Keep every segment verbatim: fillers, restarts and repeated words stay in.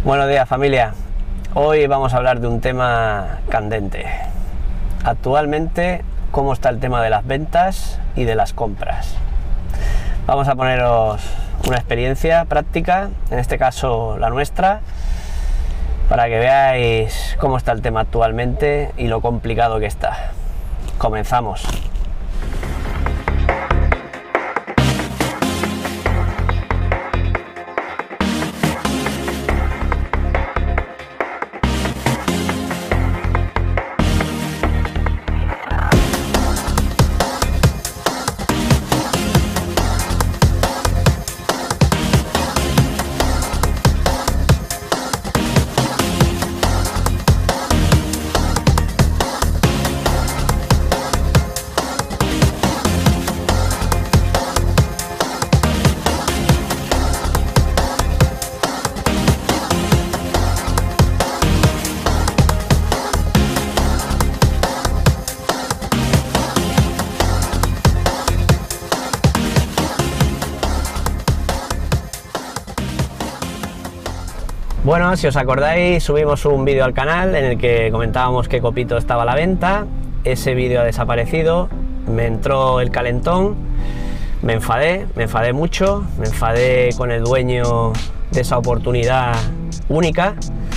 Buenos días, familia. Hoy vamos a hablar de un tema candente. Actualmente, cómo está el tema de las ventas y de las compras. Vamos a poneros una experiencia práctica, en este caso la nuestra, para que veáis cómo está el tema actualmente y lo complicado que está. Comenzamos. Bueno, si os acordáis, subimos un vídeo al canal en el que comentábamos que Copito estaba a la venta. Ese vídeo ha desaparecido, me entró el calentón, me enfadé, me enfadé mucho, me enfadé con el dueño de esa oportunidad única,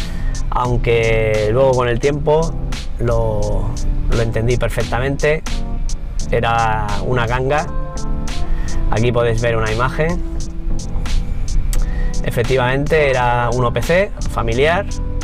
aunque luego con el tiempo lo, lo entendí perfectamente. Era una ganga. Aquí podéis ver una imagen. Efectivamente era un O P C familiar,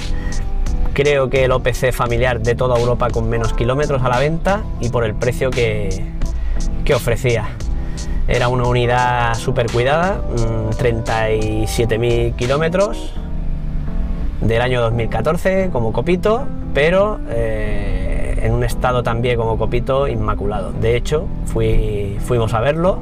creo que el O P C familiar de toda Europa con menos kilómetros a la venta y por el precio que, que ofrecía. Era una unidad súper cuidada, treinta y siete mil kilómetros del año dos mil catorce como Copito, pero eh, en un estado también como Copito inmaculado. De hecho, fui, fuimos a verlo.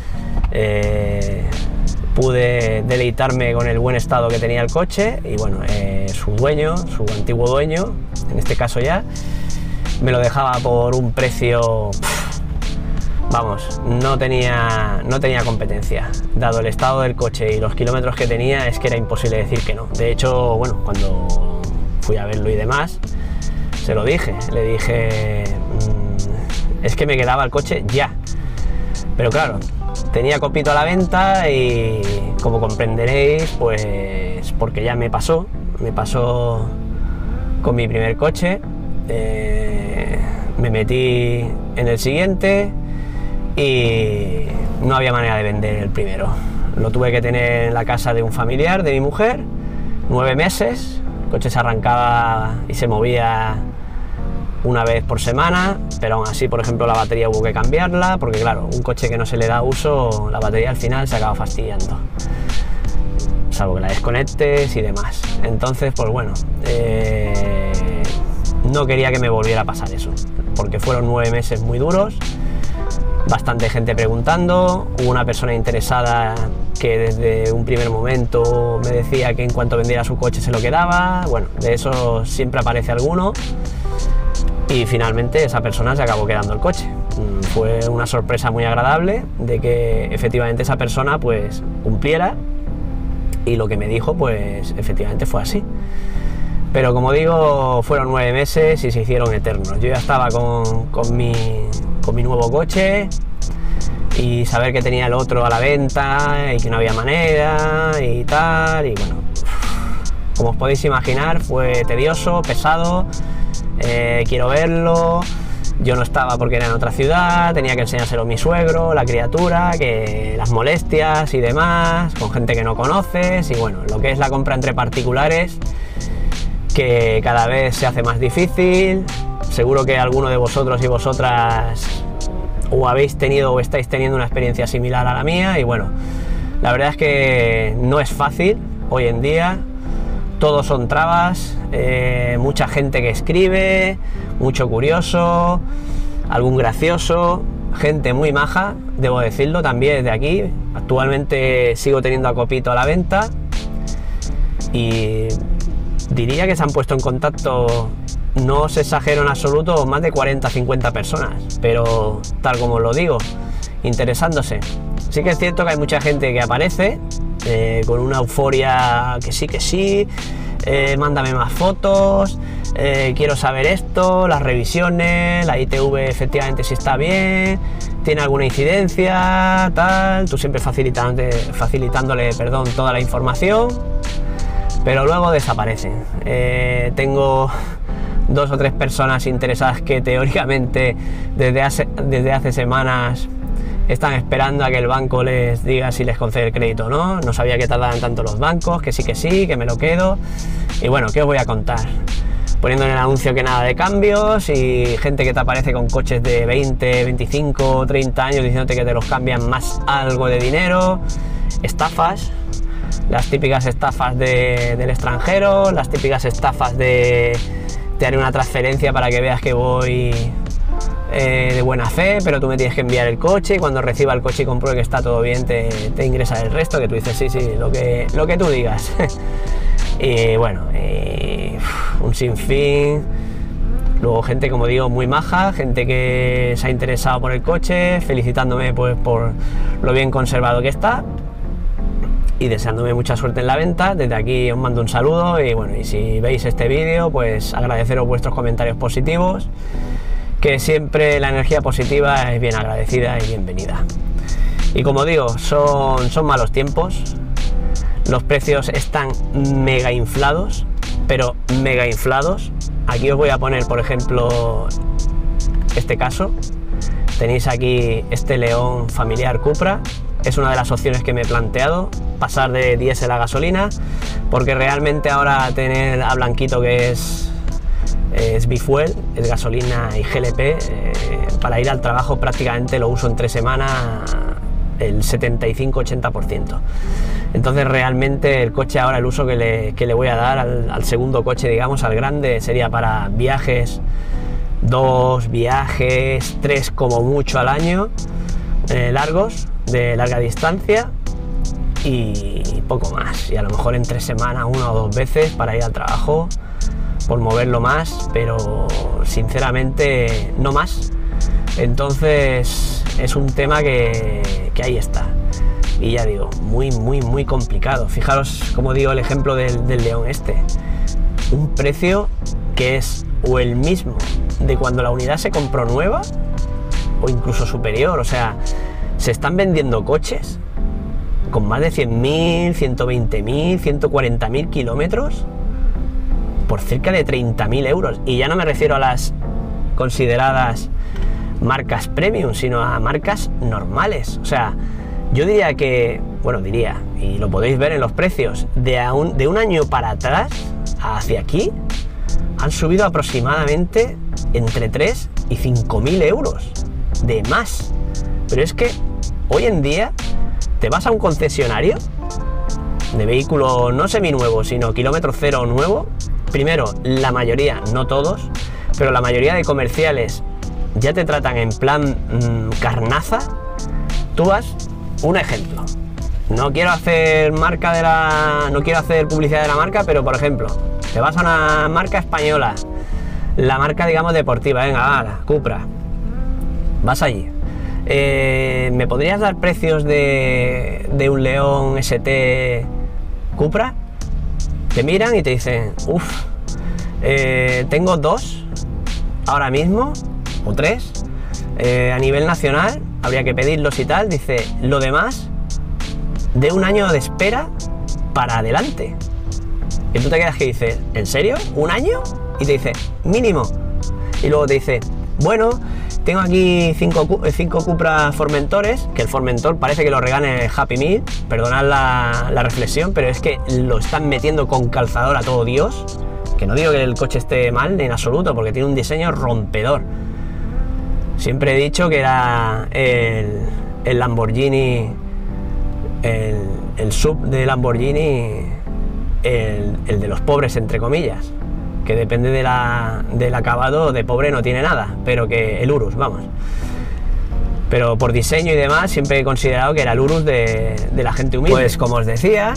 Eh, pude deleitarme con el buen estado que tenía el coche y bueno, eh, su dueño, su antiguo dueño, en este caso ya, me lo dejaba por un precio, pff, vamos, no tenía, no tenía competencia. Dado el estado del coche y los kilómetros que tenía, es que era imposible decir que no. De hecho, bueno, cuando fui a verlo y demás, se lo dije, le dije, mmm, es que me quedaba el coche ya. Pero claro, tenía Copito a la venta y como comprenderéis, pues porque ya me pasó, me pasó con mi primer coche, eh, me metí en el siguiente y no había manera de vender el primero. Lo tuve que tener en la casa de un familiar de mi mujer, nueve meses, el coche se arrancaba y se movía una vez por semana, pero aún así, por ejemplo, la batería hubo que cambiarla, porque claro, un coche que no se le da uso, la batería al final se acaba fastidiando, salvo que la desconectes y demás. Entonces, pues bueno, eh, no quería que me volviera a pasar eso, porque fueron nueve meses muy duros, bastante gente preguntando, hubo una persona interesada que desde un primer momento me decía que en cuanto vendiera su coche se lo quedaba. Bueno, de eso siempre aparece alguno. Y finalmente esa persona se acabó quedando el coche. Fue una sorpresa muy agradable de que efectivamente esa persona pues cumpliera y lo que me dijo pues efectivamente fue así. Pero como digo, fueron nueve meses y se hicieron eternos. Yo ya estaba con, con, mi, con mi nuevo coche y saber que tenía el otro a la venta y que no había manera y tal. Y bueno, como os podéis imaginar, fue tedioso, pesado. Eh, quiero verlo, yo no estaba porque era en otra ciudad, tenía que enseñárselo a mi suegro, la criatura, que las molestias y demás, con gente que no conoces y bueno, lo que es la compra entre particulares, que cada vez se hace más difícil. Seguro que alguno de vosotros y vosotras o habéis tenido o estáis teniendo una experiencia similar a la mía y bueno, la verdad es que no es fácil hoy en día. Todos son trabas, eh, mucha gente que escribe, mucho curioso, algún gracioso, gente muy maja, debo decirlo también desde aquí. Actualmente sigo teniendo a Copito a la venta y diría que se han puesto en contacto, no os exagero en absoluto, más de cuarenta a cincuenta personas, pero tal como os lo digo, interesándose. Sí que es cierto que hay mucha gente que aparece, eh, con una euforia que sí, que sí, eh, mándame más fotos, eh, quiero saber esto, las revisiones, la I T V efectivamente si está bien, tiene alguna incidencia, tal, tú siempre facilitándole, facilitándole perdón, toda la información, pero luego desaparecen. Eh, tengo dos o tres personas interesadas que teóricamente desde hace, desde hace semanas están esperando a que el banco les diga si les concede el crédito o no. No sabía que tardaban tanto los bancos, que sí, que sí, que me lo quedo. Y bueno, ¿qué os voy a contar? Poniendo en el anuncio que nada de cambios y gente que te aparece con coches de veinte, veinticinco, treinta años diciéndote que te los cambian más algo de dinero. Estafas, las típicas estafas de, del extranjero, las típicas estafas de te haré una transferencia para que veas que voy eh, de buena fe, pero tú me tienes que enviar el coche y cuando reciba el coche y compruebe que está todo bien te, te ingresa el resto, que tú dices sí, sí, lo que, lo que tú digas. Y bueno, y, uf, un sinfín. Luego gente, como digo, muy maja, gente que se ha interesado por el coche, felicitándome pues por lo bien conservado que está y deseándome mucha suerte en la venta. Desde aquí os mando un saludo y bueno, y si veis este vídeo, pues agradeceros vuestros comentarios positivos, que siempre la energía positiva es bien agradecida y bienvenida. Y como digo, son, son malos tiempos, los precios están mega inflados, pero mega inflados. Aquí os voy a poner, por ejemplo, este caso. Tenéis aquí este León familiar Cupra. Es una de las opciones que me he planteado, pasar de diésel a gasolina, porque realmente ahora tener a blanquito que es, es bifuel, es gasolina y G L P, eh, para ir al trabajo prácticamente lo uso en tres semanas el setenta y cinco ochenta por ciento. Entonces realmente el coche ahora, el uso que le, que le voy a dar al, al segundo coche, digamos, al grande, sería para viajes, dos viajes, tres como mucho al año, eh, largos, de larga distancia y poco más, y a lo mejor en tres semanas una o dos veces para ir al trabajo, por moverlo más, pero sinceramente no más. Entonces es un tema que, que ahí está, y ya digo, muy muy muy complicado. Fijaros, como digo, el ejemplo del, del León este, un precio que es o el mismo de cuando la unidad se compró nueva o incluso superior. O sea, se están vendiendo coches con más de cien mil, ciento veinte mil, ciento cuarenta mil kilómetros por cerca de treinta mil euros. Y ya no me refiero a las consideradas marcas premium, sino a marcas normales. O sea, yo diría que, bueno, diría, y lo podéis ver en los precios, de, a un, de un año para atrás hacia aquí, han subido aproximadamente entre tres y cinco mil euros de más. Pero es que hoy en día te vas a un concesionario de vehículo no seminuevo, sino kilómetro cero nuevo. Primero, la mayoría, no todos, pero la mayoría de comerciales ya te tratan en plan mmm, carnaza. Tú vas, un ejemplo, no quiero hacer marca de la, no quiero hacer publicidad de la marca, pero por ejemplo, te vas a una marca española, la marca digamos deportiva, venga, va, Cupra, vas allí. Eh, ¿Me podrías dar precios de, de un León S T Cupra? Te miran y te dicen, uff, eh, tengo dos ahora mismo, o tres, eh, a nivel nacional, habría que pedirlos y tal. Dice, lo demás, de un año de espera para adelante. Y tú te quedas que dices, ¿en serio? ¿Un año? Y te dice, mínimo. Y luego te dice, bueno, tengo aquí cinco, cinco Cupra Formentores, que el Formentor parece que lo regala en Happy Meal, perdonad la, la reflexión, pero es que lo están metiendo con calzador a todo Dios, que no digo que el coche esté mal en absoluto, porque tiene un diseño rompedor. Siempre he dicho que era el, el Lamborghini, el, el sub de Lamborghini, el, el de los pobres, entre comillas, que depende de la, del acabado, de pobre no tiene nada, pero que el Urus, vamos. Pero por diseño y demás siempre he considerado que era el Urus de, de la gente humilde. Pues como os decía,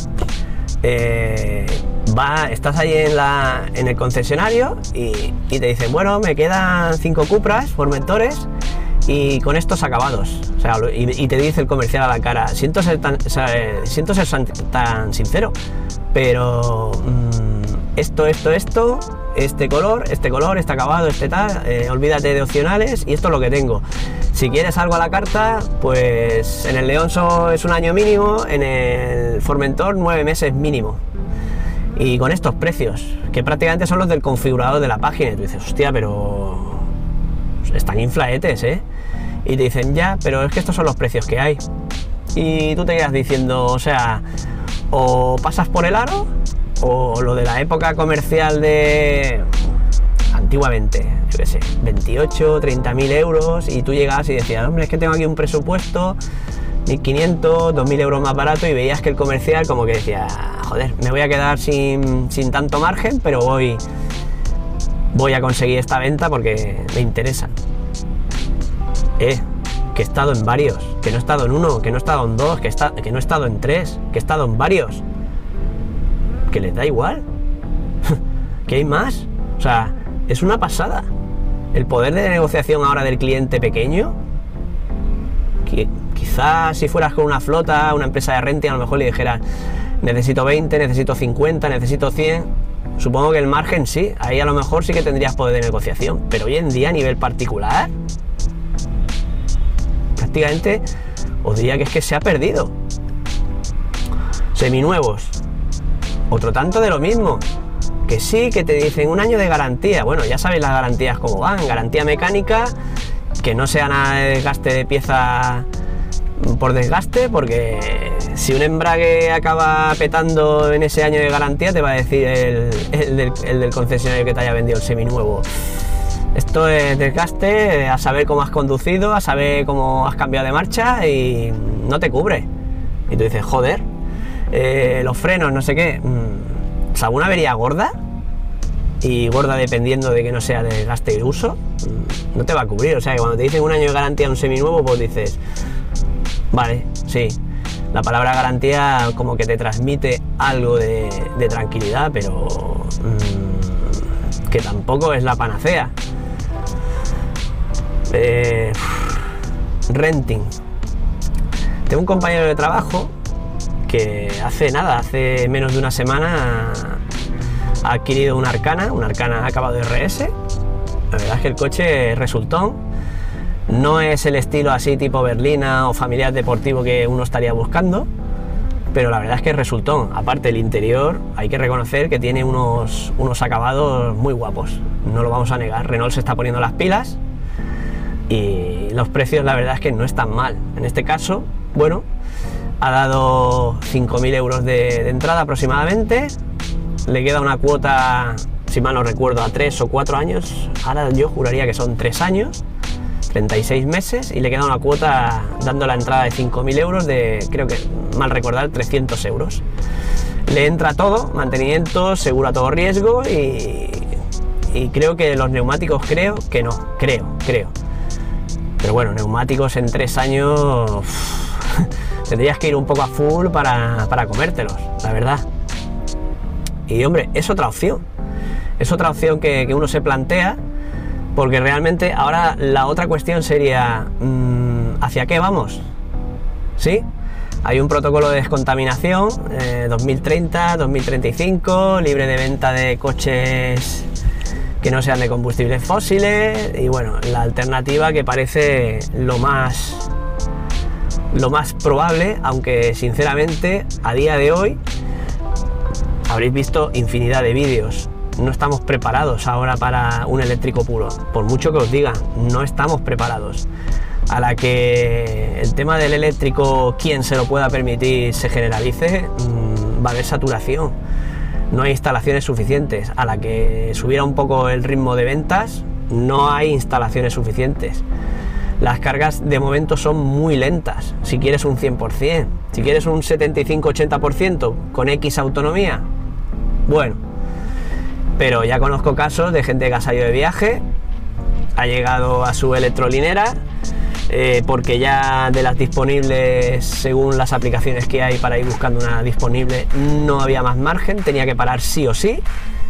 eh, va, estás ahí en, la, en el concesionario y, y te dicen, bueno, me quedan cinco Cupras Formentores y con estos acabados. O sea, y, y te dice el comercial a la cara, siento ser tan, o sea, siento ser tan sincero, pero mmm, esto, esto, esto, este color, este color, este acabado, este tal, eh, olvídate de opcionales y esto es lo que tengo. Si quieres algo a la carta, pues en el Leonso es un año mínimo, en el Formentor nueve meses mínimo. Y con estos precios, que prácticamente son los del configurador de la página, y tú dices, hostia, pero están inflaetes, ¿eh? Y te dicen, ya, pero es que estos son los precios que hay. Y tú te quedas diciendo, o sea, o pasas por el aro, o lo de la época comercial de antiguamente, yo qué sé, veintiocho, treinta mil euros, y tú llegas y decías, hombre, es que tengo aquí un presupuesto mil quinientos, dos mil euros más barato, y veías que el comercial como que decía, joder, me voy a quedar sin, sin tanto margen, pero voy, voy a conseguir esta venta porque me interesa. Eh, que he estado en varios, que no he estado en uno, que no he estado en dos, que, está, que no he estado en tres, que he estado en varios, que les da igual, que hay más. O sea, es una pasada el poder de negociación ahora del cliente pequeño. Que quizás si fueras con una flota, una empresa de renting, a lo mejor le dijeras, necesito veinte, necesito cincuenta, necesito cien. Supongo que el margen sí, ahí a lo mejor sí que tendrías poder de negociación, pero hoy en día a nivel particular prácticamente os diría que es que se ha perdido. Seminuevos, otro tanto de lo mismo, que sí, que te dicen un año de garantía. Bueno, ya sabéis las garantías cómo van, garantía mecánica, que no sea nada de desgaste de pieza por desgaste, porque si un embrague acaba petando en ese año de garantía, te va a decir el, el, del, el del concesionario que te haya vendido el seminuevo, esto es desgaste, a saber cómo has conducido, a saber cómo has cambiado de marcha, y no te cubre. Y tú dices, joder, eh, los frenos, no sé qué, o sea, una avería gorda, y gorda dependiendo de que no sea de desgaste y uso, no te va a cubrir. O sea que cuando te dicen un año de garantía a un seminuevo, pues dices, vale, sí, la palabra garantía como que te transmite algo de, de tranquilidad, pero mmm, que tampoco es la panacea. Eh, renting. Tengo un compañero de trabajo que hace nada, hace menos de una semana ha adquirido un Arcana, un Arcana acabado de R S. La verdad es que el coche es resultón. No es el estilo así tipo berlina o familiar deportivo que uno estaría buscando, pero la verdad es que es resultón. Aparte, el interior hay que reconocer que tiene unos, unos acabados muy guapos, no lo vamos a negar. Renault se está poniendo las pilas y los precios la verdad es que no están mal. En este caso, bueno, ha dado cinco mil euros de, de entrada aproximadamente, le queda una cuota, si mal no recuerdo, a tres o cuatro años, ahora yo juraría que son tres años, treinta y seis meses, y le queda una cuota dando la entrada de cinco mil euros de, creo que, mal recordar, trescientos euros. Le entra todo, mantenimiento, seguro a todo riesgo, y, y creo que los neumáticos, creo que no, creo, creo. Pero bueno, neumáticos en tres años, uff, tendrías que ir un poco a full para, para comértelos, la verdad. Y hombre, es otra opción, es otra opción que, que uno se plantea, porque realmente ahora la otra cuestión sería, mmm, ¿hacia qué vamos? ¿Sí? Hay un protocolo de descontaminación, eh, dos mil treinta, dos mil treinta y cinco, libre de venta de coches que no sean de combustibles fósiles, y bueno, la alternativa que parece lo más, lo más probable, aunque sinceramente a día de hoy habréis visto infinidad de vídeos. No estamos preparados ahora para un eléctrico puro, por mucho que os digan, no estamos preparados. A la que el tema del eléctrico, quien se lo pueda permitir, se generalice, mmm, va a haber saturación, no hay instalaciones suficientes. A la que subiera un poco el ritmo de ventas, no hay instalaciones suficientes. Las cargas de momento son muy lentas. Si quieres un cien por cien, si quieres un setenta y cinco ochenta por ciento con X autonomía, bueno. Pero ya conozco casos de gente que ha salido de viaje, ha llegado a su electrolinera, eh, porque ya de las disponibles, según las aplicaciones que hay para ir buscando una disponible, no había más margen, tenía que parar sí o sí,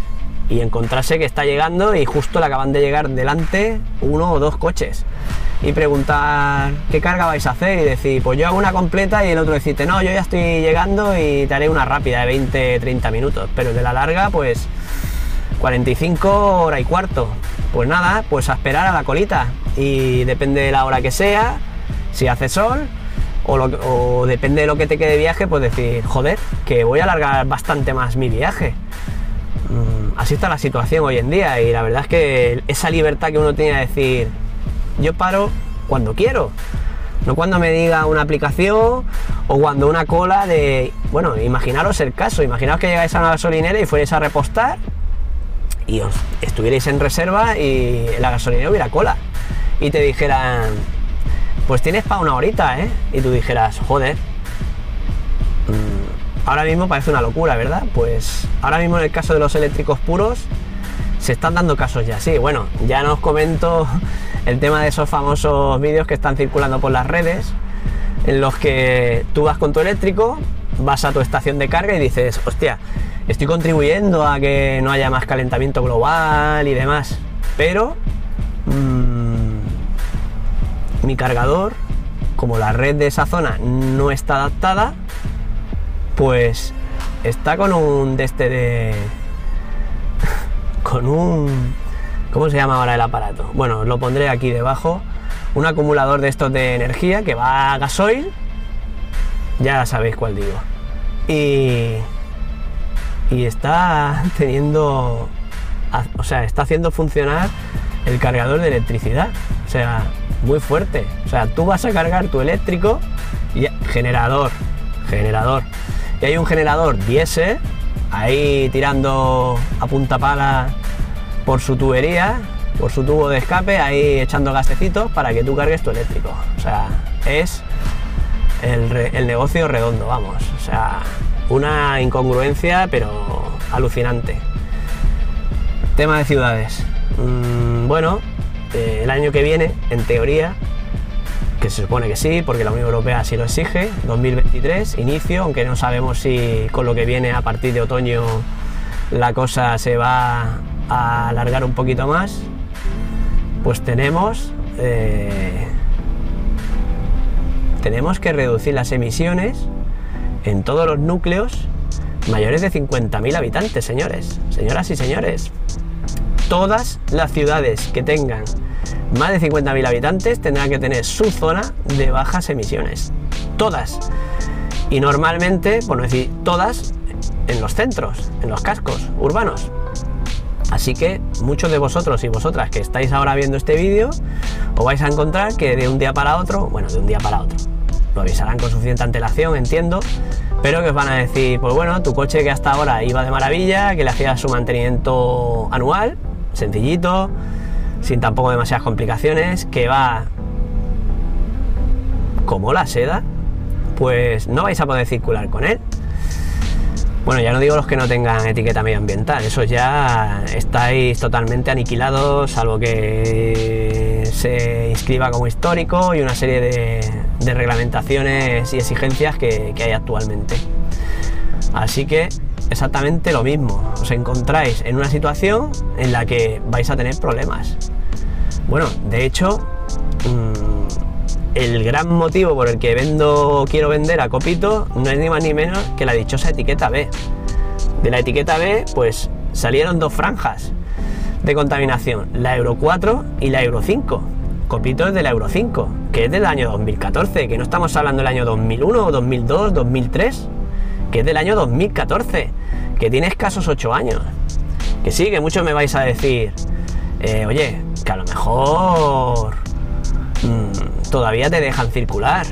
y encontrarse que está llegando y justo le acaban de llegar delante uno o dos coches y preguntar qué carga vais a hacer y decir, pues yo hago una completa, y el otro decirte, no, yo ya estoy llegando y te haré una rápida de veinte treinta minutos, pero de la larga pues cuarenta y cinco, hora y cuarto. Pues nada, pues a esperar a la colita, y depende de la hora que sea, si hace sol o, lo, o depende de lo que te quede de viaje, pues decir, joder, que voy a alargar bastante más mi viaje. Mm, así está la situación hoy en día, y la verdad es que esa libertad que uno tiene de decir, yo paro cuando quiero, no cuando me diga una aplicación o cuando una cola de... Bueno, imaginaros el caso, imaginaos que llegáis a una gasolinera y fuerais a repostar y os estuvierais en reserva y en la gasolinera hubiera cola y te dijeran, pues tienes para una horita, ¿eh? Y tú dijeras, joder, mmm, ahora mismo parece una locura, ¿verdad? Pues ahora mismo en el caso de los eléctricos puros se están dando casos ya, sí, bueno, ya no os comento el tema de esos famosos vídeos que están circulando por las redes, en los que tú vas con tu eléctrico, vas a tu estación de carga y dices, hostia, estoy contribuyendo a que no haya más calentamiento global y demás, pero mmm, mi cargador, como la red de esa zona no está adaptada, pues está con un de este de... con un... ¿cómo se llama ahora el aparato? Bueno, os lo pondré aquí debajo, un acumulador de estos de energía que va a gasoil, ya sabéis cuál digo, y... y está teniendo, o sea, está haciendo funcionar el cargador de electricidad, o sea, muy fuerte. O sea, tú vas a cargar tu eléctrico y generador, generador, y hay un generador diésel ahí tirando a punta pala por su tubería, por su tubo de escape, ahí echando gasecitos para que tú cargues tu eléctrico. O sea, es el, re, el negocio redondo, vamos, o sea, una incongruencia pero alucinante. Tema de ciudades, mm, bueno, eh, el año que viene, en teoría, que se supone que sí, porque la Unión Europea así lo exige, dos mil veintitrés, inicio, aunque no sabemos si con lo que viene a partir de otoño la cosa se va a alargar un poquito más, pues tenemos eh, tenemos que reducir las emisiones en todos los núcleos mayores de cincuenta mil habitantes, señores, señoras y señores. Todas las ciudades que tengan más de cincuenta mil habitantes tendrán que tener su zona de bajas emisiones. Todas. Y normalmente, por no decir todas, en los centros, en los cascos urbanos. Así que muchos de vosotros y vosotras que estáis ahora viendo este vídeo, os vais a encontrar que de un día para otro, bueno, de un día para otro, lo avisarán con suficiente antelación, entiendo, pero que os van a decir, pues bueno, tu coche que hasta ahora iba de maravilla, que le hacías su mantenimiento anual, sencillito, sin tampoco demasiadas complicaciones, que va como la seda, pues no vais a poder circular con él. Bueno, ya no digo los que no tengan etiqueta medioambiental, esos ya estáis totalmente aniquilados, salvo que se inscriba como histórico y una serie de, de reglamentaciones y exigencias que, que hay actualmente. Así que exactamente lo mismo, os encontráis en una situación en la que vais a tener problemas. Bueno, de hecho, mmm, el gran motivo por el que vendo, quiero vender a Copito no es ni más ni menos que la dichosa etiqueta B. De la etiqueta B, pues salieron dos franjas de contaminación, la Euro cuatro y la Euro cinco. Copito es de la Euro cinco, que es del año dos mil catorce, que no estamos hablando del año dos mil uno, dos mil dos, dos mil tres, que es del año dos mil catorce, que tiene escasos ocho años. Que sí, que muchos me vais a decir, eh, oye, que a lo mejor mmm, todavía te dejan circular.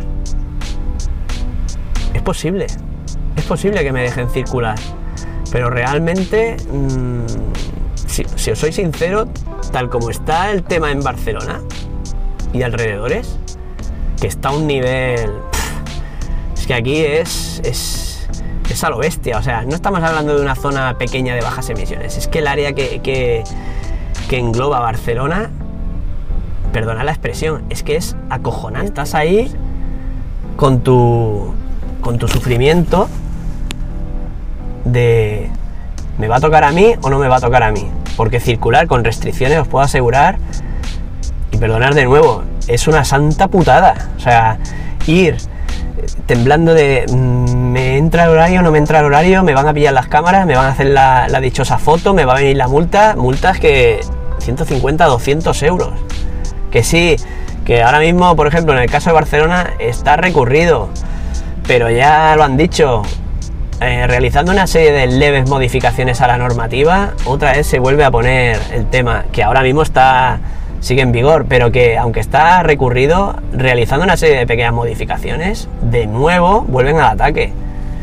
Es posible, es posible que me dejen circular, pero realmente, mmm, si, si os soy sincero, tal como está el tema en Barcelona y alrededores, que está a un nivel, pff, es que aquí es, es, es a lo bestia. O sea, no estamos hablando de una zona pequeña de bajas emisiones, es que el área que, que, que engloba Barcelona, perdona la expresión, es que es acojonante. Estás ahí con tu, con tu sufrimiento de, ¿Me va a tocar a mí o no me va a tocar a mí? Porque circular con restricciones, os puedo asegurar, y perdonar de nuevo, es una santa putada. O sea, ir temblando de ¿me entra el horario, no me entra el horario? ¿Me van a pillar las cámaras? ¿Me van a hacer la, la dichosa foto? ¿Me va a venir la multa? Multas que ciento cincuenta, doscientos euros. Que sí, que ahora mismo, por ejemplo, en el caso de Barcelona está recurrido, pero ya lo han dicho, eh, realizando una serie de leves modificaciones a la normativa, otra vez se vuelve a poner el tema, que ahora mismo está sigue en vigor, pero que aunque está recurrido, realizando una serie de pequeñas modificaciones, de nuevo vuelven al ataque.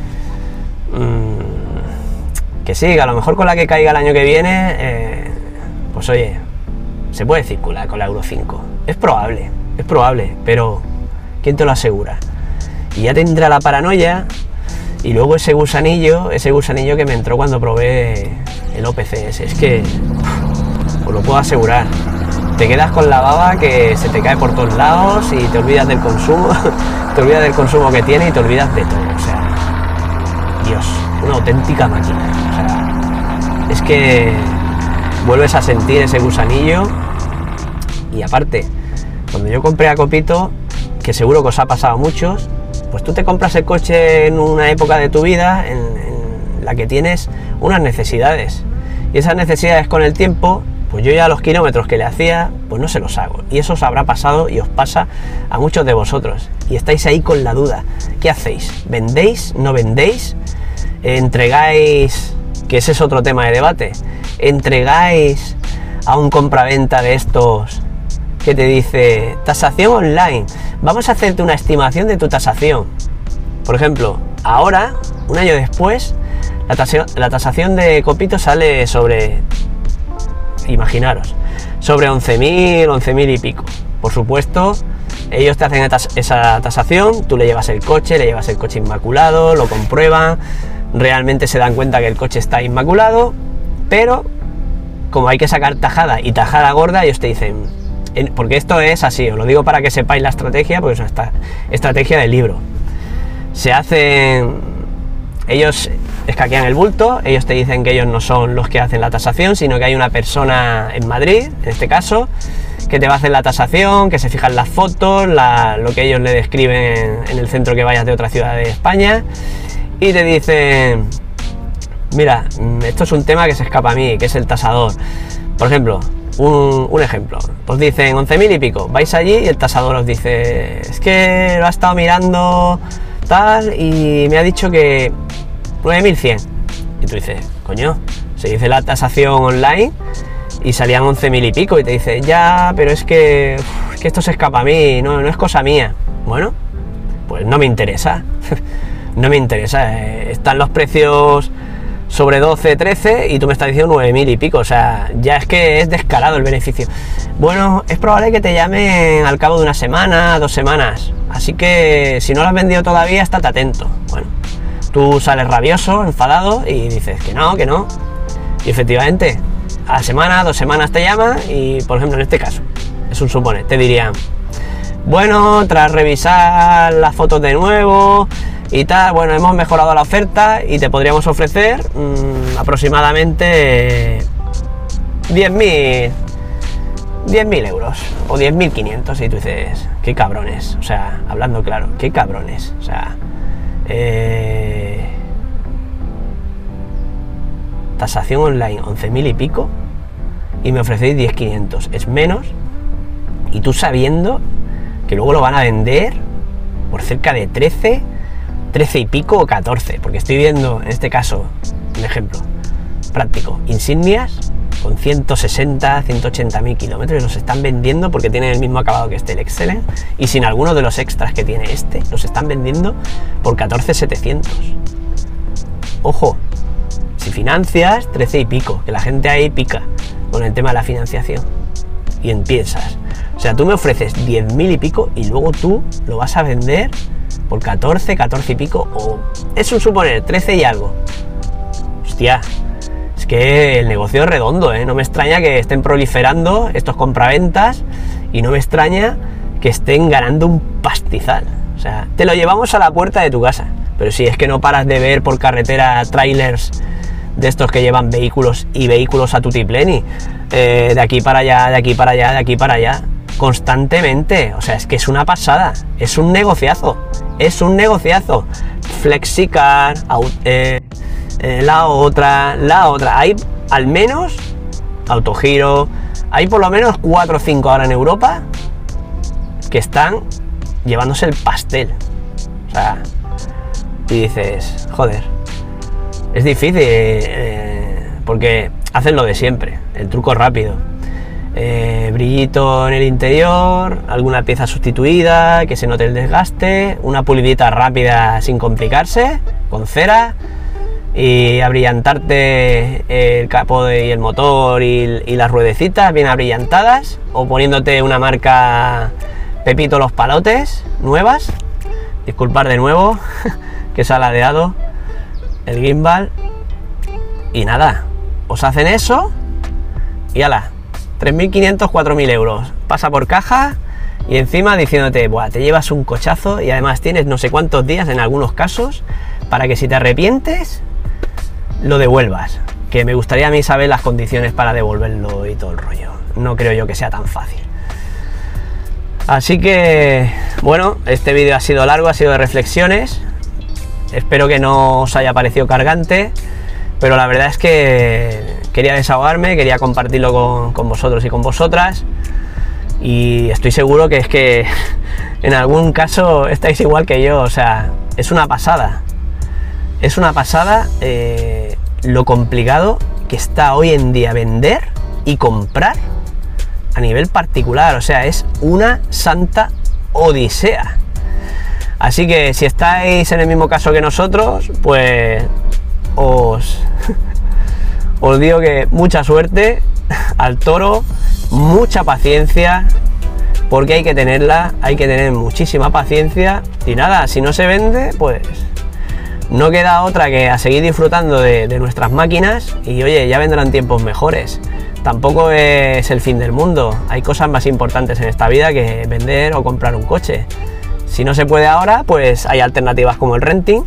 Mm, que sí, que a lo mejor con la que caiga el año que viene, eh, pues oye, se puede circular con la Euro cinco. Es probable, es probable, pero ¿quién te lo asegura? Y ya tendrá la paranoia, y luego ese gusanillo, ese gusanillo que me entró cuando probé el O P C S. Es que, os lo puedo asegurar, te quedas con la baba que se te cae por todos lados y te olvidas del consumo, te olvidas del consumo que tiene y te olvidas de todo. O sea, Dios, una auténtica máquina. O sea, es que vuelves a sentir ese gusanillo. Y aparte, cuando yo compré a Copito, que seguro que os ha pasado a muchos, pues tú te compras el coche en una época de tu vida en, en la que tienes unas necesidades, y esas necesidades con el tiempo, pues yo ya los kilómetros que le hacía, pues no se los hago, y eso os habrá pasado y os pasa a muchos de vosotros, y estáis ahí con la duda. ¿Qué hacéis? ¿Vendéis? ¿No vendéis? ¿Entregáis? Que ese es otro tema de debate. ¿Entregáis a un compraventa de estos que te dice tasación online, vamos a hacerte una estimación de tu tasación? Por ejemplo, ahora, un año después, la tasación, la tasación de Copito sale sobre, imaginaros, sobre once mil, once mil y pico. Por supuesto, ellos te hacen esa tasación, tú le llevas el coche, le llevas el coche inmaculado, lo comprueban, realmente se dan cuenta que el coche está inmaculado, pero como hay que sacar tajada y tajada gorda, ellos te dicen, porque esto es así, os lo digo para que sepáis la estrategia, porque es una estrategia del libro. Se hacen, ellos escaquean el bulto, ellos te dicen que ellos no son los que hacen la tasación, sino que hay una persona en Madrid, en este caso, que te va a hacer la tasación, que se fijan las fotos, la, lo que ellos le describen en el centro que vayas de otra ciudad de España, y te dicen, mira, esto es un tema que se escapa a mí, que es el tasador. Por ejemplo, un, un ejemplo, os dicen once mil y pico, vais allí y el tasador os dice, es que lo ha estado mirando tal y me ha dicho que nueve mil cien. Y tú dices, coño, se dice la tasación online y salían once mil y pico, y te dice, ya, pero es que, uf, es que esto se escapa a mí, no, no es cosa mía. Bueno, pues no me interesa, no me interesa, eh, están los precios sobre doce, trece y tú me estás diciendo nueve mil y pico, o sea, ya es que es descarado el beneficio. Bueno, es probable que te llamen al cabo de una semana, dos semanas, así que si no lo has vendido todavía, estate atento. Bueno, tú sales rabioso, enfadado y dices que no, que no, y efectivamente a la semana, dos semanas te llaman y, por ejemplo, en este caso, es un suponer, te dirían, bueno, tras revisar las fotos de nuevo y tal, bueno, hemos mejorado la oferta y te podríamos ofrecer mmm, aproximadamente diez mil euros o diez mil quinientos, y tú dices, qué cabrones, o sea, hablando claro, qué cabrones, o sea, eh, tasación online once mil y pico y me ofrecéis diez mil quinientos, es menos, y tú sabiendo que luego lo van a vender por cerca de trece, trece y pico o catorce, porque estoy viendo en este caso un ejemplo práctico, insignias con ciento sesenta, ciento ochenta mil kilómetros, y los están vendiendo porque tienen el mismo acabado que este, el Excellent, y sin alguno de los extras que tiene este, los están vendiendo por catorce mil setecientos. Ojo, si financias, trece y pico, que la gente ahí pica con el tema de la financiación, y empiezas, o sea, tú me ofreces diez mil y pico y luego tú lo vas a vender por catorce, catorce y pico, o es un suponer, trece y algo. Hostia, es que el negocio es redondo, ¿eh? No me extraña que estén proliferando estos compraventas y no me extraña que estén ganando un pastizal. O sea, te lo llevamos a la puerta de tu casa, pero si es que no paras de ver por carretera trailers de estos que llevan vehículos y vehículos a tutipleni, eh, de aquí para allá, de aquí para allá, de aquí para allá, constantemente. O sea, es que es una pasada, es un negociazo, es un negociazo. Flexicar, eh, eh, la otra, la otra, hay al menos Autogiro, hay por lo menos cuatro o cinco ahora en Europa que están llevándose el pastel. O sea, y dices, joder, es difícil, eh, porque hacen lo de siempre, el truco rápido. Eh, brillito en el interior, alguna pieza sustituida, que se note el desgaste, una pulidita rápida sin complicarse, con cera, y abrillantarte el capó y el motor y, y las ruedecitas bien abrillantadas, o poniéndote una marca Pepito Los Palotes nuevas. Disculpar de nuevo que se ha ladeado el gimbal. Y nada, os hacen eso y ala, tres mil quinientos, cuatro mil euros, pasa por caja y encima diciéndote, buah, te llevas un cochazo y además tienes no sé cuántos días en algunos casos para que si te arrepientes lo devuelvas, que me gustaría a mí saber las condiciones para devolverlo y todo el rollo. No creo yo que sea tan fácil. Así que, bueno, este vídeo ha sido largo, ha sido de reflexiones. Espero que no os haya parecido cargante, pero la verdad es que quería desahogarme, quería compartirlo con, con vosotros y con vosotras. Y estoy seguro que es que en algún caso estáis igual que yo. O sea, es una pasada. Es una pasada eh, lo complicado que está hoy en día vender y comprar a nivel particular. O sea, es una santa odisea. Así que si estáis en el mismo caso que nosotros, pues os, os digo que mucha suerte al toro, mucha paciencia, porque hay que tenerla, hay que tener muchísima paciencia. Y nada, si no se vende, pues no queda otra que a seguir disfrutando de, de nuestras máquinas. Y oye, ya vendrán tiempos mejores. Tampoco es el fin del mundo. Hay cosas más importantes en esta vida que vender o comprar un coche. Si no se puede ahora, pues hay alternativas como el renting,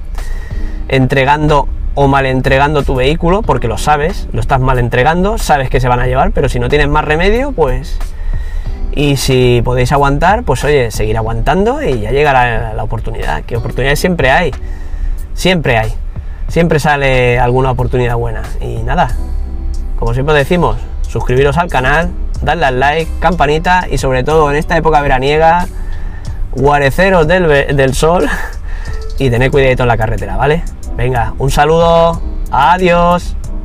entregando o mal entregando tu vehículo, porque lo sabes, lo estás mal entregando, sabes que se van a llevar, pero si no tienes más remedio, pues... Y si podéis aguantar, pues oye, seguir aguantando y ya llegará la oportunidad, que oportunidades siempre hay, siempre hay, siempre sale alguna oportunidad buena. Y nada, como siempre decimos, suscribiros al canal, darle al like, campanita y sobre todo en esta época veraniega, guareceros del, del sol y tened cuidadito en la carretera, ¿vale? Venga, un saludo, adiós.